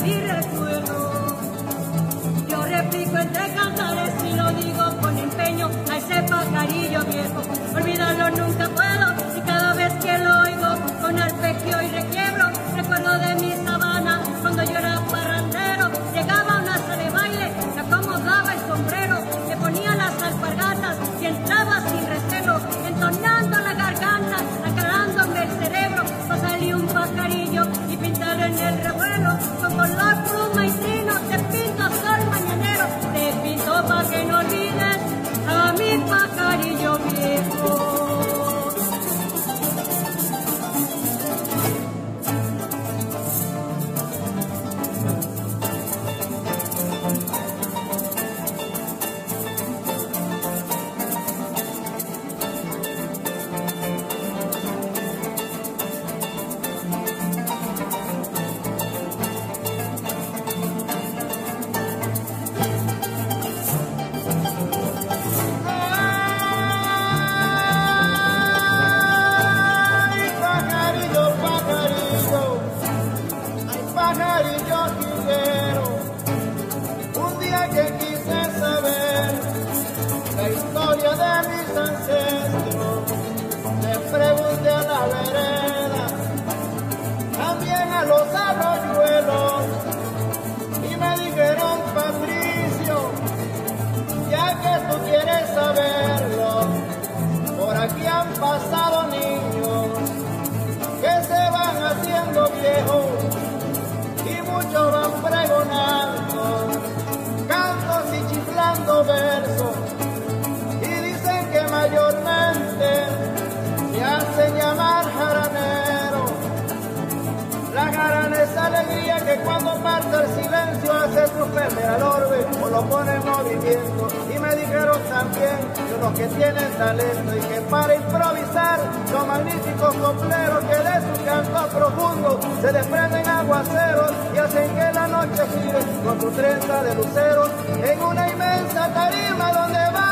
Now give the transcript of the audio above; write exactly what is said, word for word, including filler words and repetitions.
mi recuerdo. Yo replico entre cantares y lo digo con empeño a ese pajarillo viejo. Olvidarlo nunca puedo y cada vez que lo oigo con arpegio y requiebro, recuerdo de mi sabana cuando yo era parrandero. Llegaba una sala de baile, le acomodaba el sombrero, le ponía las alpargatas y entraba sin recelo, entonando la garganta, aclarándome el cerebro. Va a salir un pajarillo y pintar en el revuelo, con color, pluma y trino, te pinto sol mañanero, te pinto pa' que no olvides a mi pajarillo viejo. Pasado niños que se van haciendo viejos y muchos van pregonando cantos y chiflando versos, y dicen que mayormente se hacen llamar jaraneros. La jarana es alegría que cuando parte el silencio hace suspender al orbe o lo pone en movimiento. Y me dijeron también que los que tienen talento y que para improvisar son magníficos copleros, que de su canto profundo se desprenden aguaceros y hacen que la noche gire con su trenza de luceros en una inmensa tarima donde va